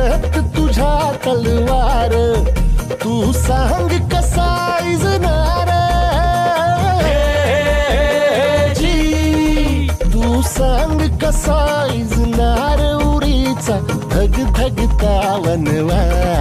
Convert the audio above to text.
हातात तुझ्या तलवार, तू सांग कसा इजनार जी, तू सांग कसा इजनार उरीचा धग धगता वनवा.